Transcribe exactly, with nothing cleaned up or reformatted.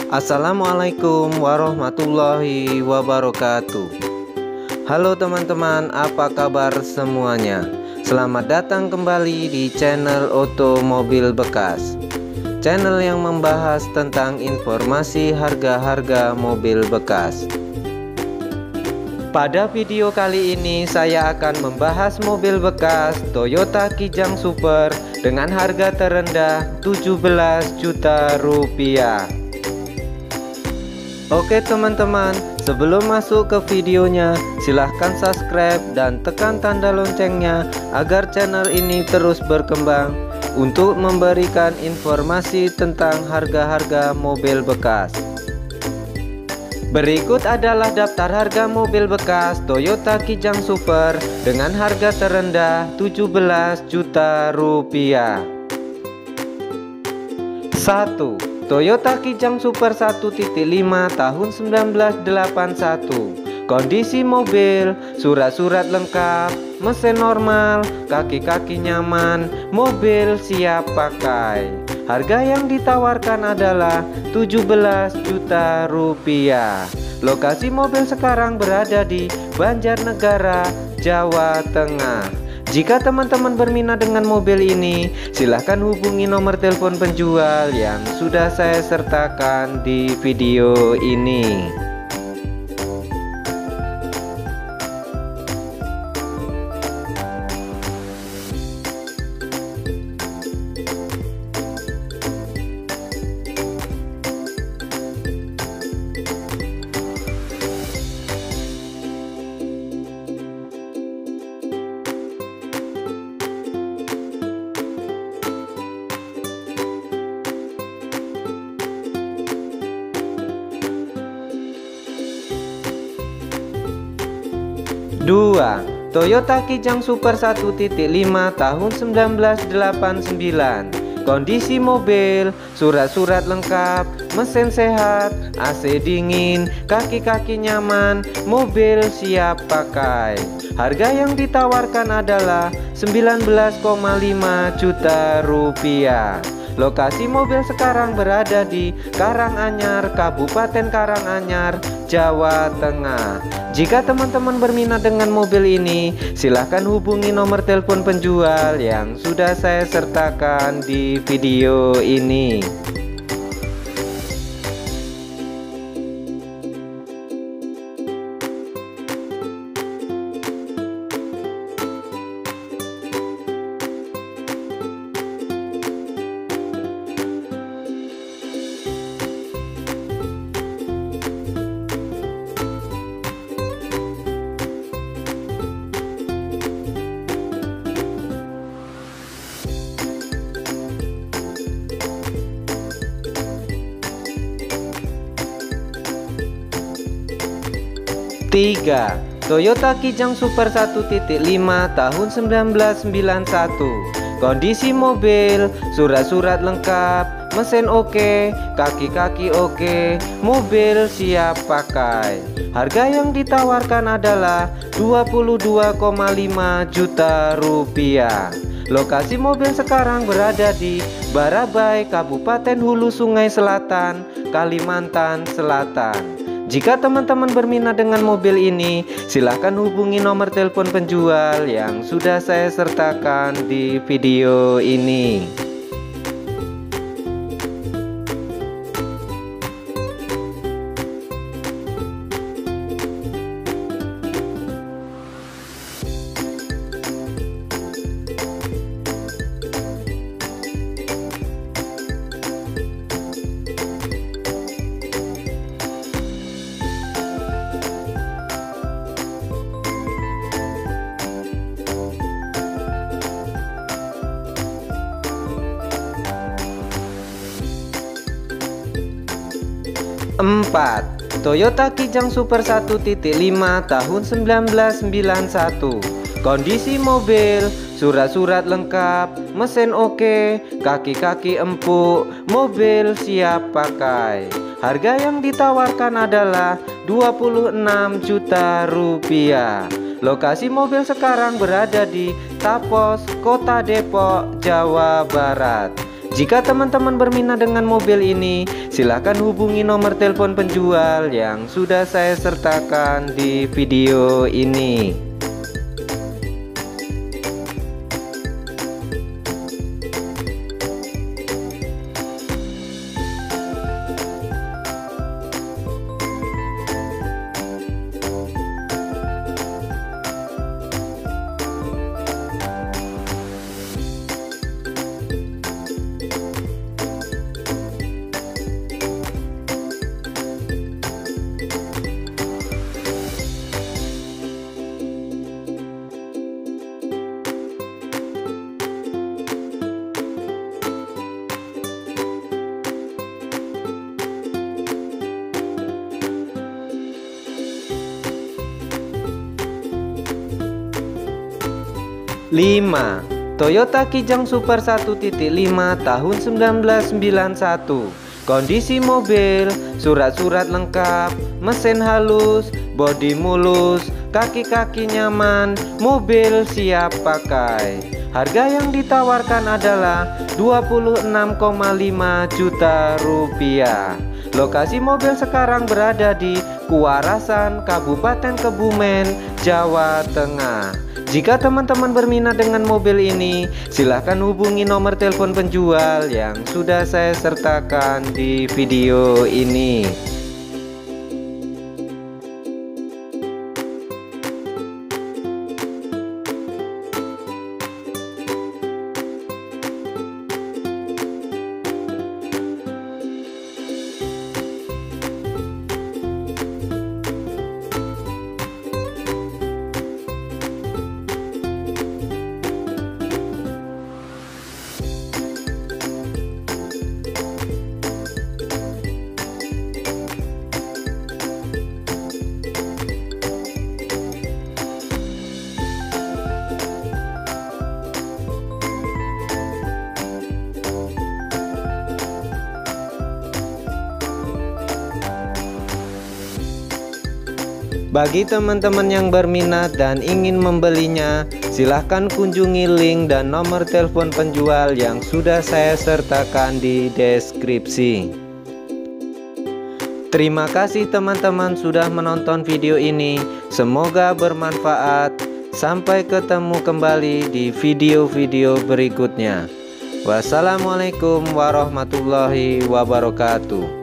Assalamualaikum warahmatullahi wabarakatuh. Halo teman-teman, apa kabar semuanya? Selamat datang kembali di channel Otomobil Bekas, channel yang membahas tentang informasi harga-harga mobil bekas. Pada video kali ini saya akan membahas mobil bekas Toyota Kijang Super dengan harga terendah tujuh belas juta rupiah. Oke teman-teman, sebelum masuk ke videonya, silahkan subscribe dan tekan tanda loncengnya agar channel ini terus berkembang untuk memberikan informasi tentang harga-harga mobil bekas. Berikut adalah daftar harga mobil bekas Toyota Kijang Super dengan harga terendah tujuh belas juta rupiah. satu. Toyota Kijang Super satu titik lima tahun seribu sembilan ratus delapan puluh satu. Kondisi mobil, surat-surat lengkap, mesin normal, kaki-kaki nyaman, mobil siap pakai. Harga yang ditawarkan adalah tujuh belas juta rupiah. Lokasi mobil sekarang berada di Banjarnegara, Jawa Tengah. Jika teman-teman berminat dengan mobil ini, silahkan hubungi nomor telepon penjual yang sudah saya sertakan di video ini. dua. Toyota Kijang Super satu titik lima tahun seribu sembilan ratus delapan puluh sembilan. Kondisi mobil, surat-surat lengkap, mesin sehat, A C dingin, kaki-kaki nyaman, mobil siap pakai. Harga yang ditawarkan adalah sembilan belas koma lima juta rupiah. Lokasi mobil sekarang berada di Karanganyar, Kabupaten Karanganyar, Jawa Tengah. Jika teman-teman berminat dengan mobil ini, silahkan hubungi nomor telepon penjual yang sudah saya sertakan di video ini. tiga. Toyota Kijang Super satu titik lima tahun seribu sembilan ratus sembilan puluh satu. Kondisi mobil, surat-surat lengkap, mesin oke, kaki-kaki oke, mobil siap pakai. Harga yang ditawarkan adalah dua puluh dua koma lima juta rupiah. Lokasi mobil sekarang berada di Barabai, Kabupaten Hulu Sungai Selatan, Kalimantan Selatan. Jika teman-teman berminat dengan mobil ini, silahkan hubungi nomor telepon penjual yang sudah saya sertakan di video ini. empat. Toyota Kijang Super satu titik lima tahun seribu sembilan ratus sembilan puluh satu. Kondisi mobil, surat-surat lengkap, mesin oke, kaki-kaki empuk, mobil siap pakai. Harga yang ditawarkan adalah dua puluh enam juta rupiah. Lokasi mobil sekarang berada di Tapos, Kota Depok, Jawa Barat. Jika teman-teman berminat dengan mobil ini, silahkan hubungi nomor telepon penjual yang sudah saya sertakan di video ini. lima. Toyota Kijang Super satu titik lima tahun seribu sembilan ratus sembilan puluh satu. Kondisi mobil, surat-surat lengkap, mesin halus, bodi mulus, kaki-kaki nyaman, mobil siap pakai. Harga yang ditawarkan adalah dua puluh enam koma lima juta rupiah. Lokasi mobil sekarang berada di Kuarasan, Kabupaten Kebumen, Jawa Tengah. Jika teman-teman berminat dengan mobil ini, silahkan hubungi nomor telepon penjual yang sudah saya sertakan di video ini. Bagi teman-teman yang berminat dan ingin membelinya, silahkan kunjungi link dan nomor telepon penjual yang sudah saya sertakan di deskripsi. Terima kasih teman-teman sudah menonton video ini. Semoga bermanfaat. Sampai ketemu kembali di video-video berikutnya. Wassalamualaikum warahmatullahi wabarakatuh.